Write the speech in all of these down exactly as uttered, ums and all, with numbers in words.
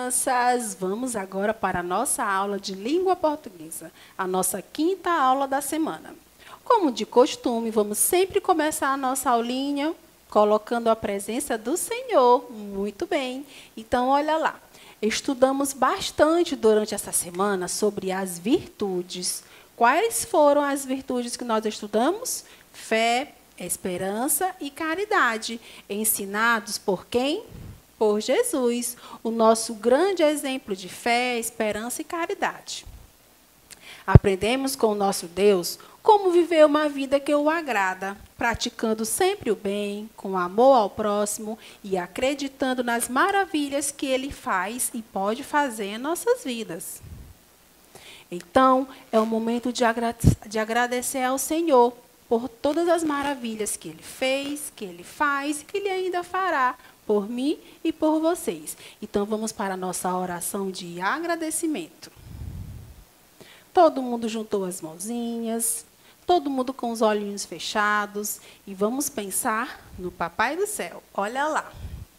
crianças! Vamos agora para a nossa aula de língua portuguesa, a nossa quinta aula da semana. Como de costume, vamos sempre começar a nossa aulinha colocando a presença do Senhor. Muito bem. Então, olha lá. Estudamos bastante durante essa semana sobre as virtudes. Quais foram as virtudes que nós estudamos? Fé, esperança e caridade. Ensinados por quem? Por Jesus, o nosso grande exemplo de fé, esperança e caridade. Aprendemos com o nosso Deus como viver uma vida que o agrada, praticando sempre o bem, com amor ao próximo e acreditando nas maravilhas que Ele faz e pode fazer em nossas vidas. Então, é o momento de, agra de agradecer ao Senhor por todas as maravilhas que Ele fez, que Ele faz e que Ele ainda fará por mim e por vocês. Então, vamos para a nossa oração de agradecimento. Todo mundo juntou as mãozinhas, todo mundo com os olhinhos fechados, e vamos pensar no Papai do Céu. Olha lá.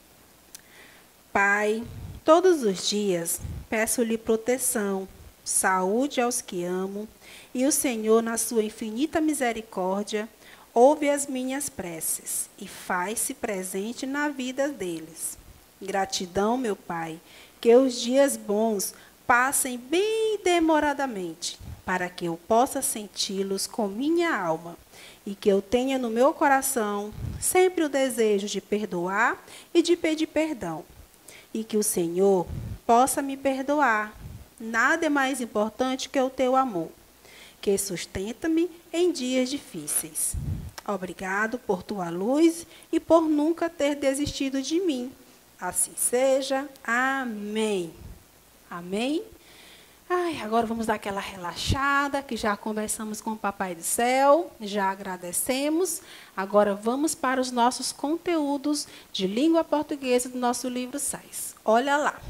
Pai, todos os dias peço-lhe proteção, saúde aos que amo, e o Senhor, na sua infinita misericórdia, ouve as minhas preces e faz-se presente na vida deles. Gratidão, meu Pai, que os dias bons passem bem demoradamente, para que eu possa senti-los com minha alma e que eu tenha no meu coração sempre o desejo de perdoar e de pedir perdão, e que o Senhor possa me perdoar. Nada é mais importante que o teu amor, que sustenta-me em dias difíceis. Obrigado por tua luz e por nunca ter desistido de mim. Assim seja. Amém. Amém? Ai, agora vamos dar aquela relaxada, que já conversamos com o Papai do Céu, já agradecemos. Agora vamos para os nossos conteúdos de língua portuguesa do nosso livro Sais. Olha lá.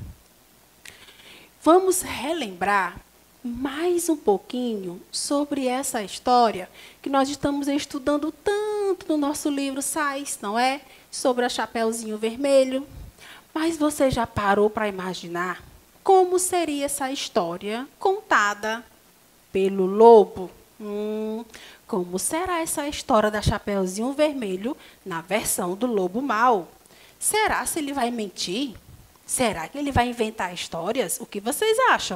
Vamos relembrar mais um pouquinho sobre essa história que nós estamos estudando tanto no nosso livro Sais, não é? Sobre a Chapeuzinho Vermelho. Mas você já parou para imaginar como seria essa história contada pelo lobo? Hum, como será essa história da Chapeuzinho Vermelho na versão do lobo mau? Será se ele vai mentir? Será que ele vai inventar histórias? O que vocês acham?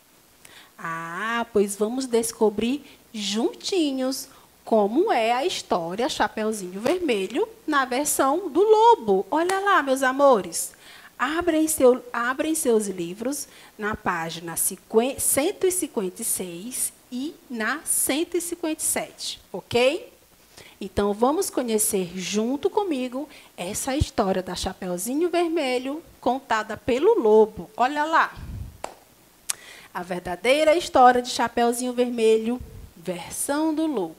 Ah, pois vamos descobrir juntinhos como é a história Chapeuzinho Vermelho na versão do lobo. Olha lá, meus amores. Abrem, seu, abrem seus livros na página cento e cinquenta e seis e na cento e cinquenta e sete, ok? Então, vamos conhecer junto comigo essa história da Chapeuzinho Vermelho contada pelo lobo. Olha lá. A verdadeira história de Chapeuzinho Vermelho, versão do lobo.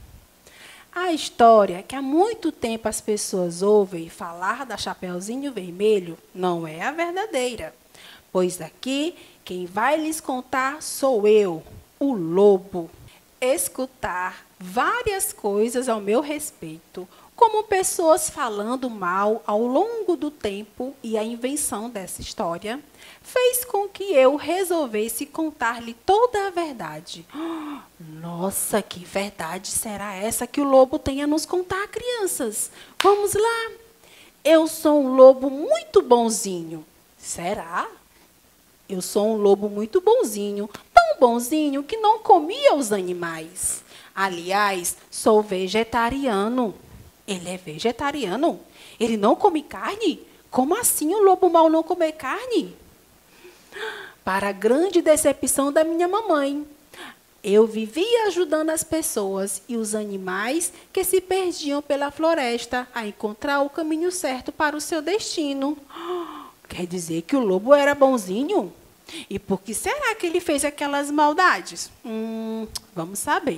A história que há muito tempo as pessoas ouvem falar da Chapeuzinho Vermelho não é a verdadeira, pois aqui quem vai lhes contar sou eu, o lobo. Escutar várias coisas ao meu respeito, como pessoas falando mal ao longo do tempo, e a invenção dessa história fez com que eu resolvesse contar-lhe toda a verdade. Nossa, que verdade será essa que o lobo tem a nos contar, crianças? Vamos lá. Eu sou um lobo muito bonzinho. Será? Eu sou um lobo muito bonzinho, tão bonzinho que não comia os animais. Aliás, sou vegetariano. Ele é vegetariano? Ele não come carne? Como assim o lobo mau não comer carne? Para a grande decepção da minha mamãe, eu vivia ajudando as pessoas e os animais que se perdiam pela floresta a encontrar o caminho certo para o seu destino. Quer dizer que o lobo era bonzinho? E por que será que ele fez aquelas maldades? Hum, vamos saber.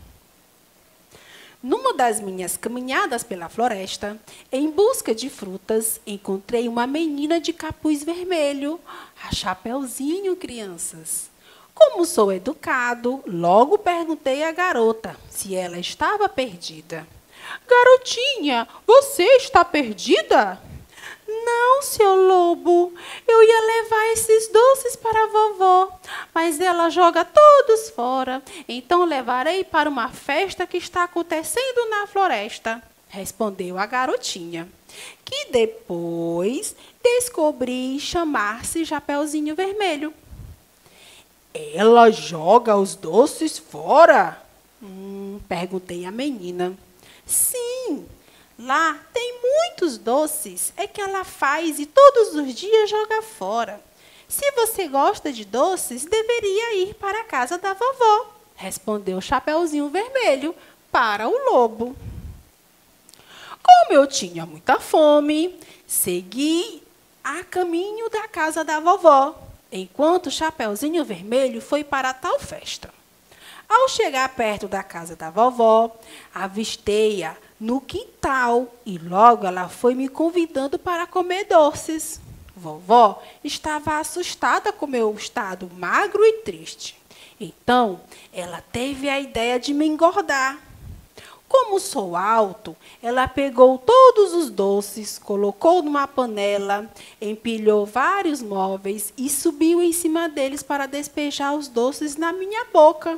Numa das minhas caminhadas pela floresta, em busca de frutas, encontrei uma menina de capuz vermelho, a Chapeuzinho, crianças. Como sou educado, logo perguntei à garota se ela estava perdida. Garotinha, você está perdida? Não, seu lobo, eu ia levar esses doces para a vovó, mas ela joga todos fora. Então levarei para uma festa que está acontecendo na floresta, respondeu a garotinha, que depois descobri chamar-se Chapeuzinho Vermelho. Ela joga os doces fora? Hum, perguntei à menina. Sim, lá tem muitos doces, é que ela faz e todos os dias joga fora. Se você gosta de doces, deveria ir para a casa da vovó, respondeu o Chapeuzinho Vermelho para o lobo. Como eu tinha muita fome, segui a caminho da casa da vovó, enquanto o Chapeuzinho Vermelho foi para tal festa. Ao chegar perto da casa da vovó, avistei-a no quintal e logo ela foi me convidando para comer doces. Vovó estava assustada com meu estado magro e triste. Então, ela teve a ideia de me engordar. Como sou alto, ela pegou todos os doces, colocou numa panela, empilhou vários móveis e subiu em cima deles para despejar os doces na minha boca.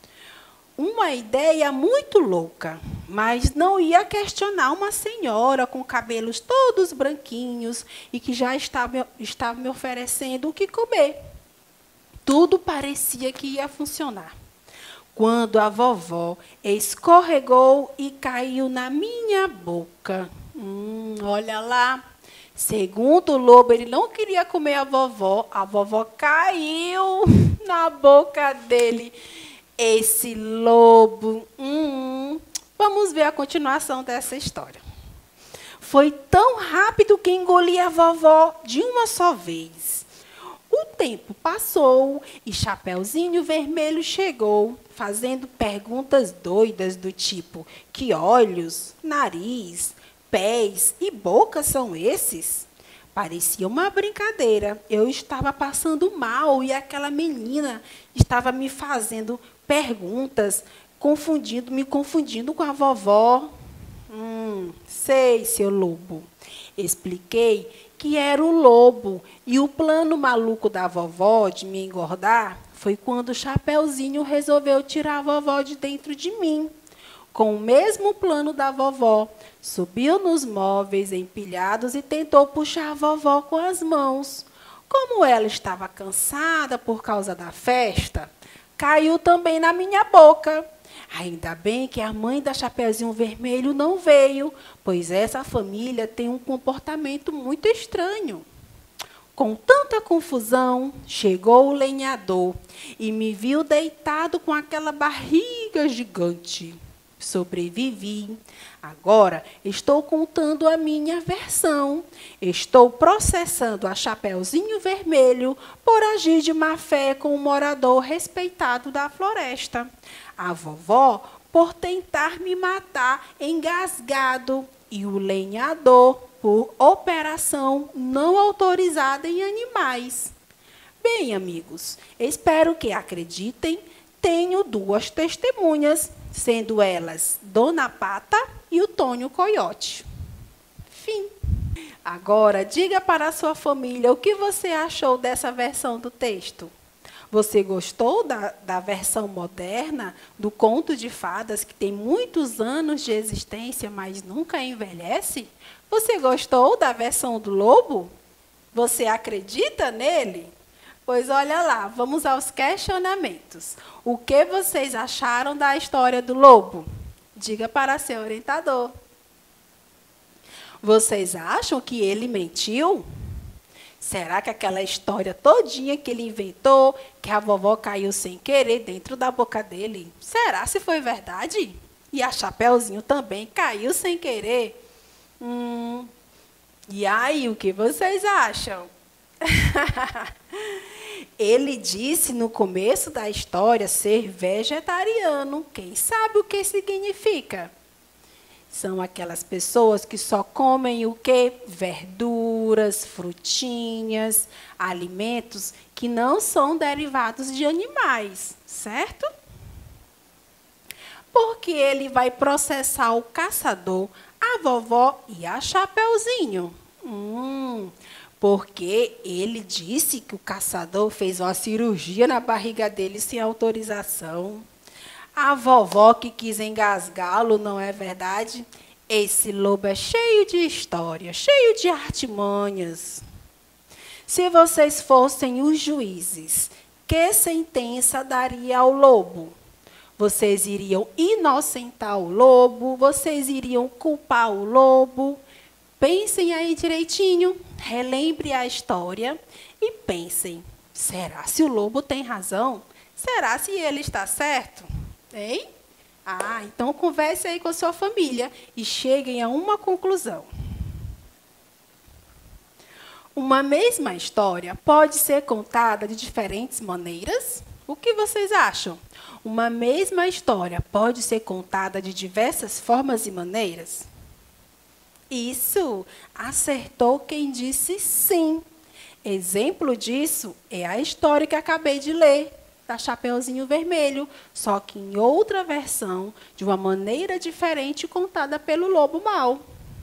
Uma ideia muito louca, mas não ia questionar uma senhora com cabelos todos branquinhos e que já estava, estava me oferecendo o que comer. Tudo parecia que ia funcionar. Quando a vovó escorregou e caiu na minha boca. Hum, olha lá. Segundo o lobo, ele não queria comer a vovó. A vovó caiu na boca dele. Esse lobo. Hum, vamos ver a continuação dessa história. Foi tão rápido que engoli a vovó de uma só vez. O tempo passou e Chapeuzinho Vermelho chegou, fazendo perguntas doidas do tipo: que olhos, nariz, pés e boca são esses? Parecia uma brincadeira. Eu estava passando mal e aquela menina estava me fazendo perguntas, confundindo, me confundindo com a vovó. Hum, sei, seu lobo. Expliquei que era o lobo, e o plano maluco da vovó de me engordar foi quando o Chapeuzinho resolveu tirar a vovó de dentro de mim. Com o mesmo plano da vovó, subiu nos móveis empilhados e tentou puxar a vovó com as mãos. Como ela estava cansada por causa da festa, caiu também na minha boca. Ainda bem que a mãe da Chapeuzinho Vermelho não veio, pois essa família tem um comportamento muito estranho. Com tanta confusão, chegou o lenhador e me viu deitado com aquela barriga gigante. Sobrevivi. Agora estou contando a minha versão. Estou processando a Chapeuzinho Vermelho por agir de má fé com um morador respeitado da floresta. A vovó por tentar me matar engasgado e o lenhador por operação não autorizada em animais. Bem, amigos, espero que acreditem. Tenho duas testemunhas, sendo elas Dona Pata e o Tônio Coiote. Fim. Agora, diga para a sua família o que você achou dessa versão do texto. Você gostou da, da versão moderna do conto de fadas, que tem muitos anos de existência, mas nunca envelhece? Você gostou da versão do lobo? Você acredita nele? Pois olha lá, vamos aos questionamentos. O que vocês acharam da história do lobo? Diga para seu orientador. Vocês acham que ele mentiu? Será que aquela história todinha que ele inventou, que a vovó caiu sem querer dentro da boca dele, será se foi verdade? E a Chapeuzinho também caiu sem querer? Hum, e aí, o que vocês acham? Ele disse no começo da história ser vegetariano. Quem sabe o que significa? São aquelas pessoas que só comem o quê? Verduras, frutinhas, alimentos que não são derivados de animais, certo? Porque ele vai processar o caçador, a vovó e a Chapeuzinho. Hum, porque ele disse que o caçador fez uma cirurgia na barriga dele sem autorização. A vovó que quis engasgá-lo, não é verdade? Esse lobo é cheio de história, cheio de artimanhas. Se vocês fossem os juízes, que sentença daria ao lobo? Vocês iriam inocentar o lobo? Vocês iriam culpar o lobo? Pensem aí direitinho, relembre a história e pensem, será se o lobo tem razão? Será se ele está certo? Hein? Ah, então converse aí com a sua família e cheguem a uma conclusão. Uma mesma história pode ser contada de diferentes maneiras? O que vocês acham? Uma mesma história pode ser contada de diversas formas e maneiras? Isso, acertou quem disse sim. Exemplo disso é a história que acabei de ler, da Chapeuzinho Vermelho, só que em outra versão, de uma maneira diferente, contada pelo lobo mau.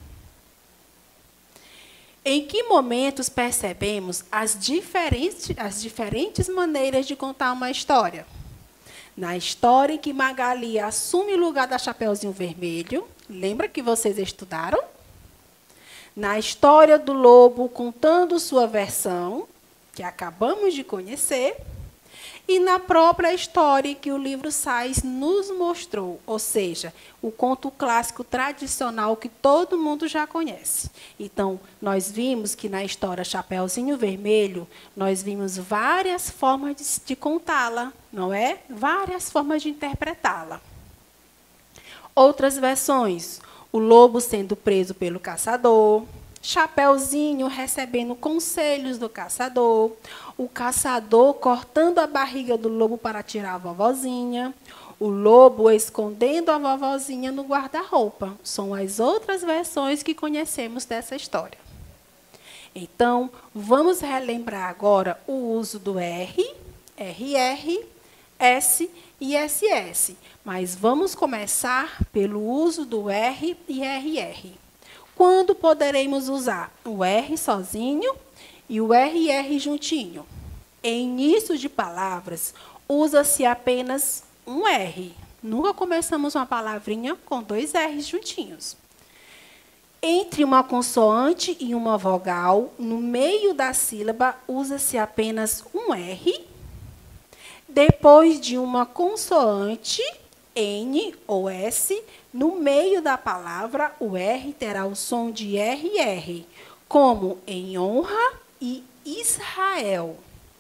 Em que momentos percebemos as diferentes, as diferentes maneiras de contar uma história? Na história em que Magali assume o lugar da Chapeuzinho Vermelho, lembra que vocês estudaram? Na história do lobo contando sua versão, que acabamos de conhecer, e na própria história que o livro Sais nos mostrou, ou seja, o conto clássico tradicional que todo mundo já conhece. Então, nós vimos que na história Chapeuzinho Vermelho, nós vimos várias formas de, de contá-la, não é? Várias formas de interpretá-la. Outras versões, o lobo sendo preso pelo caçador, Chapeuzinho recebendo conselhos do caçador, o caçador cortando a barriga do lobo para tirar a vovozinha, o lobo escondendo a vovozinha no guarda-roupa. São as outras versões que conhecemos dessa história. Então, vamos relembrar agora o uso do R, R R, S e S S. Mas vamos começar pelo uso do R e R R. Quando poderemos usar o R sozinho e o R R juntinho? Em início de palavras, usa-se apenas um R. Nunca começamos uma palavrinha com dois R's juntinhos. Entre uma consoante e uma vogal, no meio da sílaba, usa-se apenas um R. Depois de uma consoante, N ou S, no meio da palavra, o R terá o som de R R, como em honra e Israel.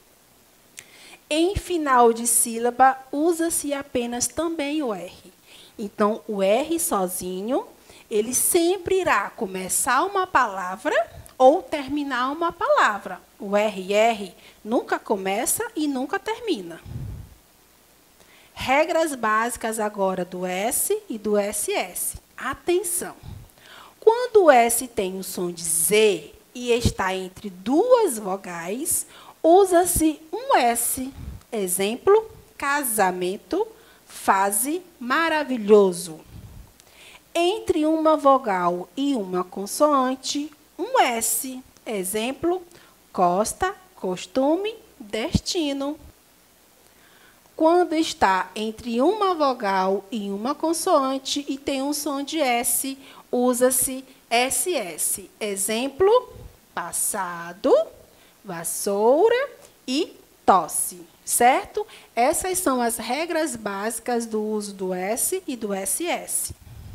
Em final de sílaba, usa-se apenas também o R. Então, o R sozinho, ele sempre irá começar uma palavra ou terminar uma palavra. O R R nunca começa e nunca termina. Regras básicas agora do S e do S S. Atenção! Quando o S tem o som de Z e está entre duas vogais, usa-se um S. Exemplo, casamento, fase, maravilhoso. Entre uma vogal e uma consoante, um S. Exemplo, costa, costume, destino. Quando está entre uma vogal e uma consoante e tem um som de S, usa-se S S. Exemplo, passado, vassoura e tosse. Certo? Essas são as regras básicas do uso do S e do S S.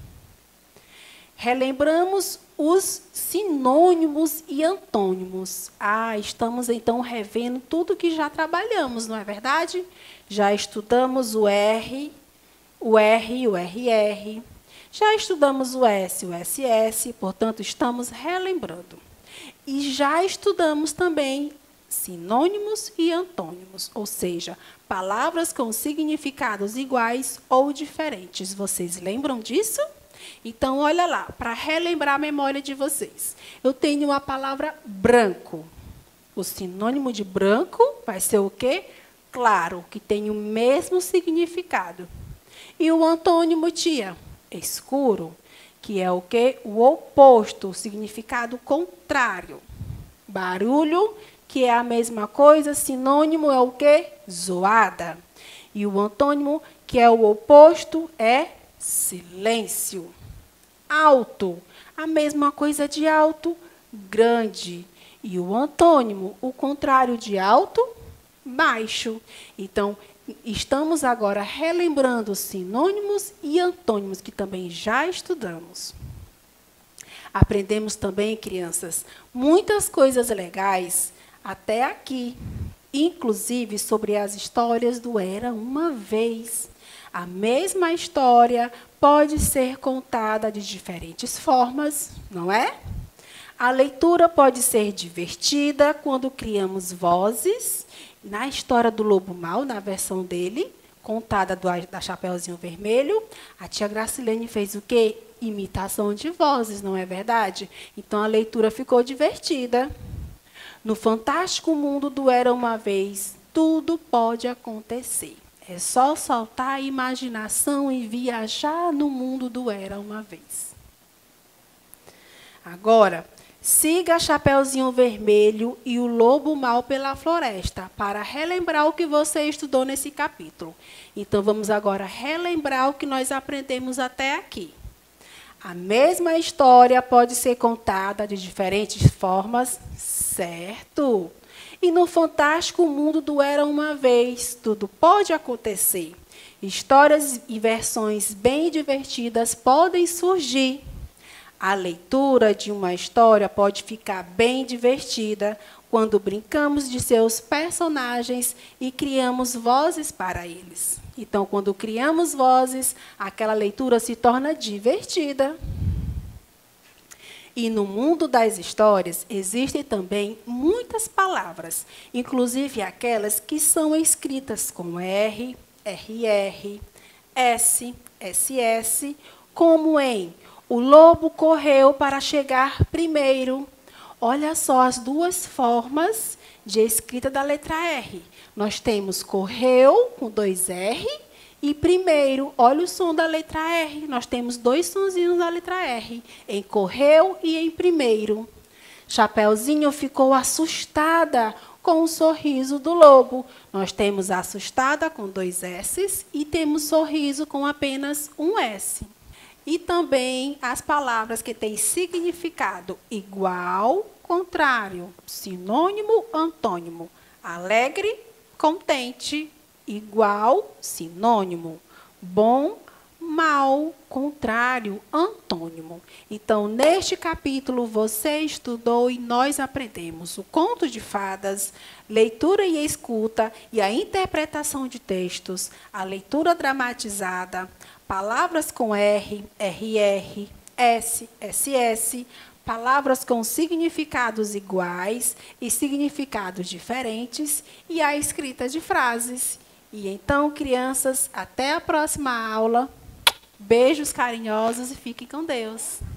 Relembramos os sinônimos e antônimos. Ah, estamos então revendo tudo que já trabalhamos, não é verdade? Já estudamos o R, o R e o R R. Já estudamos o S e o S S, portanto, estamos relembrando. E já estudamos também sinônimos e antônimos, ou seja, palavras com significados iguais ou diferentes. Vocês lembram disso? Então, olha lá, para relembrar a memória de vocês. Eu tenho a palavra branco. O sinônimo de branco vai ser o quê? Claro, que tem o mesmo significado. E o antônimo, tia? Escuro, que é o quê? O oposto, o significado contrário. Barulho, que é a mesma coisa, sinônimo é o quê? Zoada. E o antônimo, que é o oposto, é silêncio. Alto, a mesma coisa de alto, grande. E o antônimo, o contrário de alto, baixo. Então, estamos agora relembrando sinônimos e antônimos, que também já estudamos. Aprendemos também, crianças, muitas coisas legais até aqui, inclusive sobre as histórias do Era Uma Vez. A mesma história pode ser contada de diferentes formas, não é? A leitura pode ser divertida quando criamos vozes. Na história do Lobo Mau, na versão dele, contada do, da Chapeuzinho Vermelho, a tia Gracilene fez o quê? Imitação de vozes, não é verdade? Então, a leitura ficou divertida. No fantástico mundo do Era Uma Vez, tudo pode acontecer. É só soltar a imaginação e viajar no mundo do Era Uma Vez. Agora, siga Chapeuzinho Vermelho e o Lobo Mau pela floresta, para relembrar o que você estudou nesse capítulo. Então, vamos agora relembrar o que nós aprendemos até aqui. A mesma história pode ser contada de diferentes formas, certo? E no fantástico mundo do Era Uma Vez, tudo pode acontecer. Histórias e versões bem divertidas podem surgir. A leitura de uma história pode ficar bem divertida quando brincamos de seus personagens e criamos vozes para eles. Então, quando criamos vozes, aquela leitura se torna divertida. E no mundo das histórias, existem também muitas palavras, inclusive aquelas que são escritas com R, R R, S, S S, como em o lobo correu para chegar primeiro. Olha só as duas formas de escrita da letra R. Nós temos correu, com dois R, e primeiro. Olha o som da letra R. Nós temos dois sonzinhos da letra R, em correu e em primeiro. Chapeuzinho ficou assustada com o sorriso do lobo. Nós temos assustada com dois S e temos sorriso com apenas um S. E também as palavras que têm significado igual, contrário, sinônimo, antônimo. Alegre, contente, igual, sinônimo. Bom, mal, contrário, antônimo. Então, neste capítulo, você estudou e nós aprendemos o conto de fadas, leitura e escuta e a interpretação de textos, a leitura dramatizada, palavras com R, R R, S, S S, palavras com significados iguais e significados diferentes e a escrita de frases. E então, crianças, até a próxima aula. Beijos carinhosos e fiquem com Deus.